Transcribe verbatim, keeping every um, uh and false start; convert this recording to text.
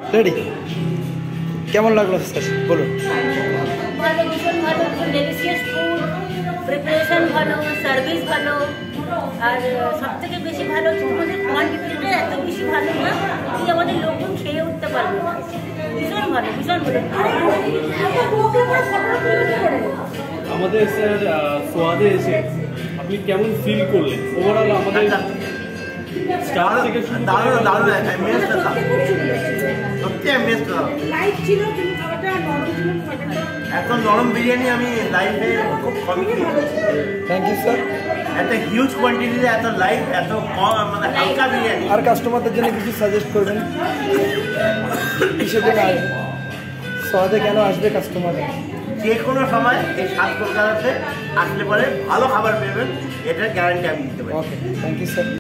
Ready? কেমন লাগলো sir বলুন? ভালো, ভীষণ ভালো, ডেলিশিয়াস ফুড, প্রিপারেশন ভালো, সার্ভিস ভালো, আর সব থেকে বেশি ভালো তোমাদের কোয়ান্টিটিটা এত বেশি ভালো না কি আমাদের লোকজন খেয়ে উঠতে পারবে না। ভীষণ ভালো, ভীষণ ভালো। আমাদের স্যার সোয়াদে এসে আপনি কেমন ফিল করলেন ওভারঅল? আমাদের স্টাফ থেকে দারুণ দারুণ সত্যি আমি লাইভ ছিল কিন্তু খাবারটা নরম ছিল। এত নরম বিরিয়ানি আমি লাইভে খুব কমই খেয়েছি। Thank you sir. এত হিউজ কোয়ান্টিটিতে এত লাইভ এত কম মানে হালকা বিরিয়ানি। আর কাস্টমারদের জন্য কিছু সাজেস্ট করবেন কিসের জন্য আসবে সোয়াদে, কেন আসবে কাস্টমার? যে কোনো সময় এই সাত কলকাতাতে আসলে পরে ভালো খাবার পেবেন, এটার গ্যারান্টি আমি দিতে পারি। Okay, thank you sir.